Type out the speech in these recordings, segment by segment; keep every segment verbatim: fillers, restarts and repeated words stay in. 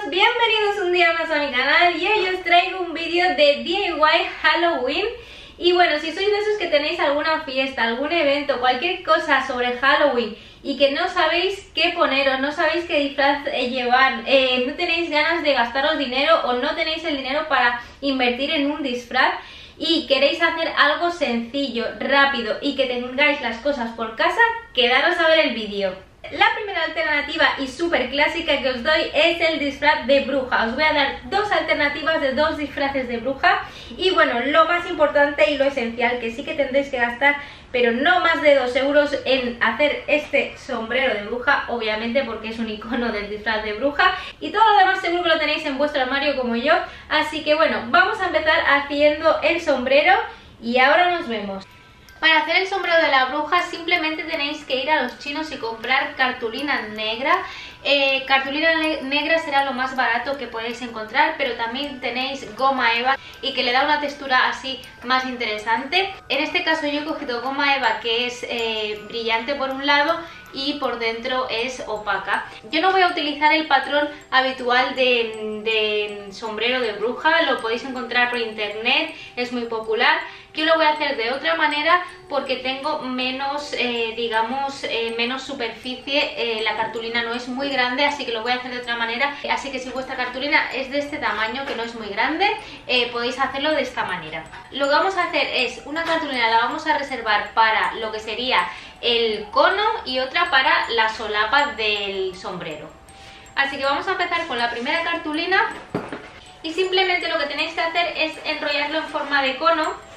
bienvenidos un día más a mi canal y hoy os traigo un vídeo de D I Y Halloween. Y bueno, si sois de esos que tenéis alguna fiesta, algún evento, cualquier cosa sobre Halloween y que no sabéis qué poneros, no sabéis qué disfraz eh, llevar, eh, no tenéis ganas de gastaros dinero o no tenéis el dinero para invertir en un disfraz y queréis hacer algo sencillo, rápido y que tengáis las cosas por casa, quedaros a ver el vídeo. La primera alternativa y súper clásica que os doy es el disfraz de bruja. Os voy a dar dos alternativas de dos disfraces de bruja. Y bueno, lo más importante y lo esencial, que sí que tendréis que gastar, pero no más de dos euros en hacer este sombrero de bruja, obviamente porque es un icono del disfraz de bruja. Y todo lo demás seguro que lo tenéis en vuestro armario como yo. Así que bueno, vamos a empezar haciendo el sombrero y ahora nos vemos. Para hacer el sombrero de la bruja simplemente tenéis que ir a los chinos y comprar cartulina negra. Eh, cartulina ne negra será lo más barato que podéis encontrar, pero también tenéis goma eva y que le da una textura así más interesante. En este caso yo he cogido goma eva que es eh, brillante por un lado y por dentro es opaca. Yo no voy a utilizar el patrón habitual de, de sombrero de bruja, lo podéis encontrar por internet, es muy popular. Yo lo voy a hacer de otra manera porque tengo menos, eh, digamos, eh, menos superficie, eh, la cartulina no es muy grande, así que lo voy a hacer de otra manera. Así que si vuestra cartulina es de este tamaño, que no es muy grande, eh, podéis hacerlo de esta manera. Lo que vamos a hacer es, una cartulina la vamos a reservar para lo que sería el cono y otra para la solapa del sombrero. Así que vamos a empezar con la primera cartulina y simplemente lo que tenéis que hacer es enrollarlo en forma de cono,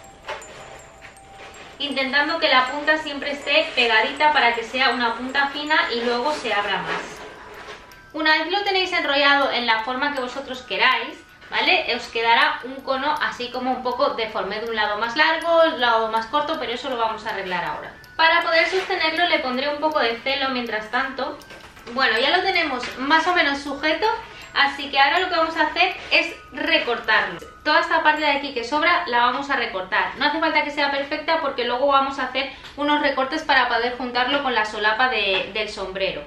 intentando que la punta siempre esté pegadita para que sea una punta fina y luego se abra más. Una vez lo tenéis enrollado en la forma que vosotros queráis, ¿vale? Os quedará un cono así como un poco deforme, de un lado más largo, del lado más corto, pero eso lo vamos a arreglar ahora. Para poder sostenerlo le pondré un poco de celo mientras tanto. Bueno, ya lo tenemos más o menos sujeto, así que ahora lo que vamos a hacer es recortarlo. Toda esta parte de aquí que sobra la vamos a recortar. No hace falta que sea perfecta porque luego vamos a hacer unos recortes para poder juntarlo con la solapa de, del sombrero.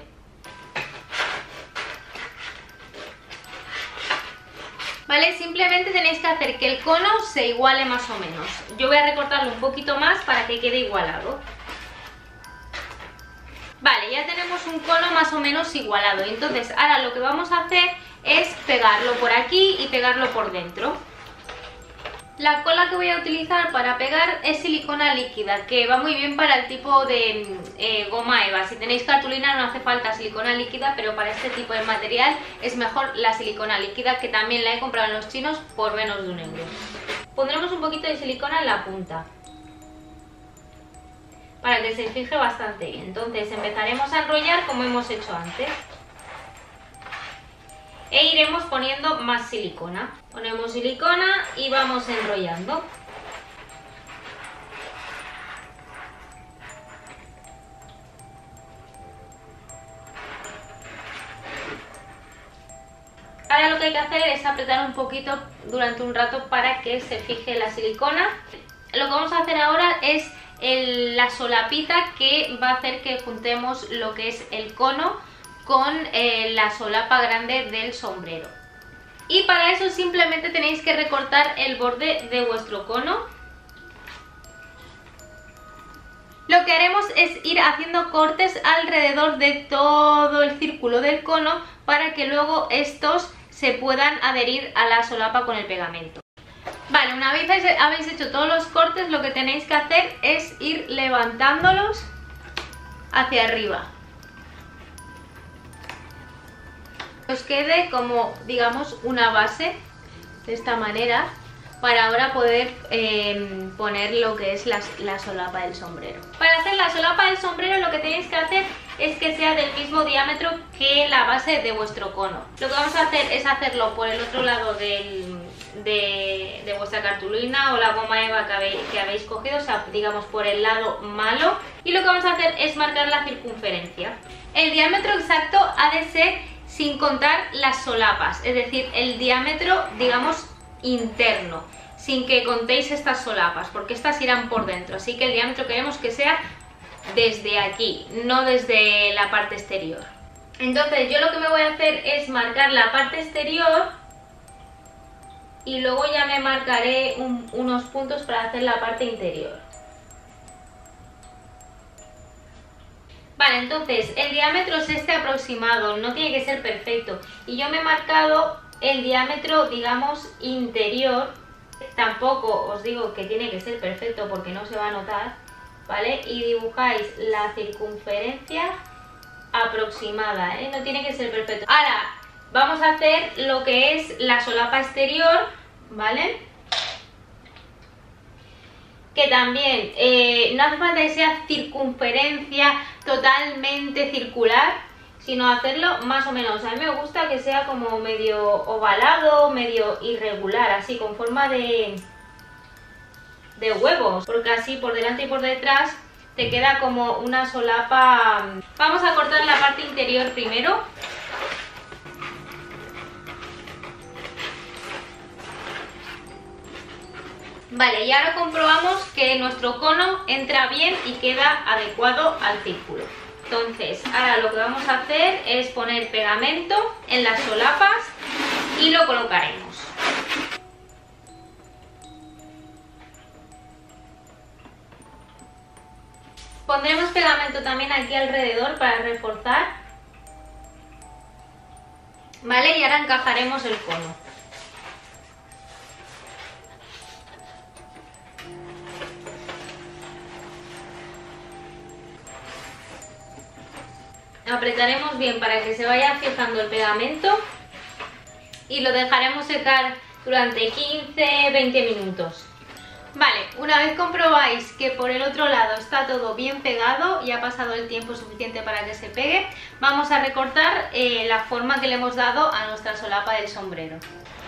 Vale, simplemente tenéis que hacer que el cono se iguale más o menos. Yo voy a recortarlo un poquito más para que quede igualado. Vale, ya tenemos un cono más o menos igualado. Entonces ahora lo que vamos a hacer es pegarlo por aquí y pegarlo por dentro. La cola que voy a utilizar para pegar es silicona líquida, que va muy bien para el tipo de eh, goma eva. Si tenéis cartulina no hace falta silicona líquida, pero para este tipo de material es mejor la silicona líquida, que también la he comprado en los chinos por menos de un euro. Pondremos un poquito de silicona en la punta para que se fije bastante bien. Entonces empezaremos a enrollar como hemos hecho antes e iremos poniendo más silicona. Ponemos silicona y vamos enrollando. Ahora lo que hay que hacer es apretar un poquito durante un rato para que se fije la silicona. Lo que vamos a hacer ahora es el, la solapita que va a hacer que juntemos lo que es el cono con eh, la solapa grande del sombrero. Y para eso simplemente tenéis que recortar el borde de vuestro cono. Lo que haremos es ir haciendo cortes alrededor de todo el círculo del cono para que luego estos se puedan adherir a la solapa con el pegamento. Vale, una vez habéis hecho todos los cortes, lo que tenéis que hacer es ir levantándolos hacia arriba. Os quede como, digamos, una base de esta manera para ahora poder eh, poner lo que es la, la solapa del sombrero. Para hacer la solapa del sombrero lo que tenéis que hacer es que sea del mismo diámetro que la base de vuestro cono. Lo que vamos a hacer es hacerlo por el otro lado del, de, de vuestra cartulina o la goma eva que habéis, que habéis cogido, o sea, digamos por el lado malo. Y lo que vamos a hacer es marcar la circunferencia. El diámetro exacto ha de ser sin contar las solapas, es decir, el diámetro, digamos, interno, sin que contéis estas solapas, porque estas irán por dentro, así que el diámetro queremos que sea desde aquí, no desde la parte exterior. Entonces yo lo que me voy a hacer es marcar la parte exterior y luego ya me marcaré un, unos puntos para hacer la parte interior. Vale, entonces el diámetro es este aproximado, no tiene que ser perfecto. Y yo me he marcado el diámetro, digamos, interior. Tampoco os digo que tiene que ser perfecto porque no se va a notar, ¿vale? Y dibujáis la circunferencia aproximada, ¿eh? No tiene que ser perfecto. Ahora vamos a hacer lo que es la solapa exterior, ¿vale? Que también eh, no hace falta que sea circunferencia totalmente circular, sino hacerlo más o menos. A mí me gusta que sea como medio ovalado, medio irregular, así con forma de, de huevos, porque así por delante y por detrás te queda como una solapa. Vamos a cortar la parte interior primero. Vale, y ahora comprobamos que nuestro cono entra bien y queda adecuado al círculo. Entonces, ahora lo que vamos a hacer es poner pegamento en las solapas y lo colocaremos. Pondremos pegamento también aquí alrededor para reforzar. Vale, y ahora encajaremos el cono. Apretaremos bien para que se vaya fijando el pegamento y lo dejaremos secar durante quince a veinte minutos. Vale, una vez comprobáis que por el otro lado está todo bien pegado y ha pasado el tiempo suficiente para que se pegue, vamos a recortar eh, la forma que le hemos dado a nuestra solapa del sombrero.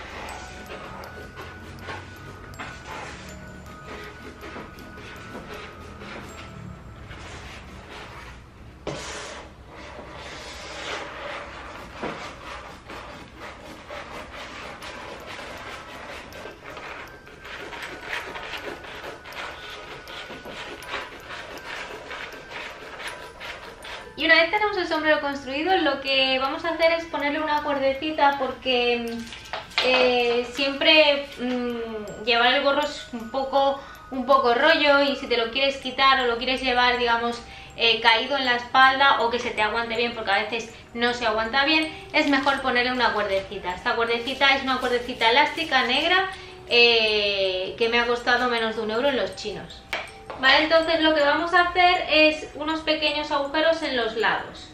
Y una vez tenemos el sombrero construido, lo que vamos a hacer es ponerle una cuerdecita porque eh, siempre mmm, llevar el gorro es un poco, un poco rollo, y si te lo quieres quitar o lo quieres llevar, digamos, eh, caído en la espalda o que se te aguante bien, porque a veces no se aguanta bien, es mejor ponerle una cuerdecita. Esta cuerdecita es una cuerdecita elástica negra eh, que me ha costado menos de un euro en los chinos. Vale, entonces lo que vamos a hacer es unos pequeños agujeros en los lados.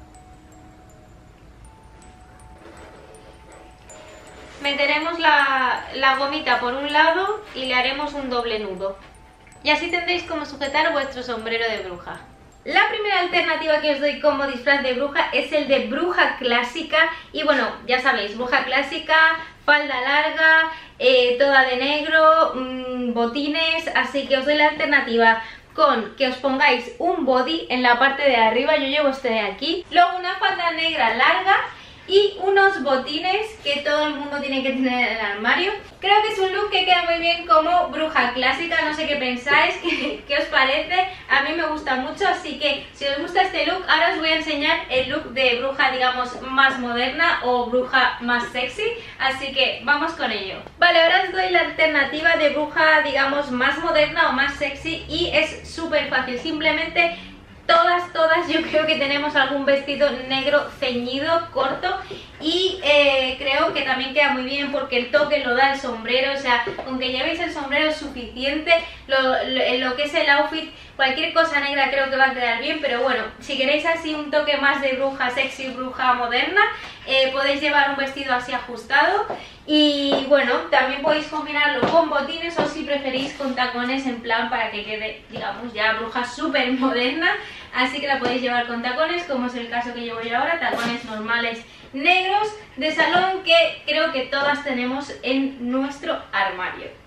Meteremos la, la gomita por un lado y le haremos un doble nudo. Y así tendréis como sujetar vuestro sombrero de bruja. La primera alternativa que os doy como disfraz de bruja es el de bruja clásica. Y bueno, ya sabéis, bruja clásica, falda larga, eh, toda de negro, mmm, botines, así que os doy la alternativa con que os pongáis un body en la parte de arriba, yo llevo este de aquí, luego una falda negra larga y unos botines que todo el mundo tiene que tener en el armario. Creo que es un look que queda muy bien como bruja clásica, no sé qué pensáis, qué, qué os parece, a mí me gusta mucho, así que si os gusta este look, ahora os voy a enseñar el look de bruja, digamos, más moderna o bruja más sexy, así que vamos con ello. Vale, ahora os doy la alternativa de bruja, digamos, más moderna o más sexy y es súper fácil, simplemente todas, todas yo creo que tenemos algún vestido negro ceñido, corto, y eh, creo que también queda muy bien porque el toque lo da el sombrero, o sea, aunque llevéis el sombrero es suficiente, lo, lo, lo que es el outfit, cualquier cosa negra creo que va a quedar bien, pero bueno, si queréis así un toque más de bruja sexy, bruja moderna, eh, podéis llevar un vestido así ajustado. Y bueno, también podéis combinarlo con botines o si preferís con tacones en plan para que quede, digamos, ya bruja súper moderna. Así que la podéis llevar con tacones, como es el caso que llevo yo ahora, tacones normales negros de salón que creo que todas tenemos en nuestro armario.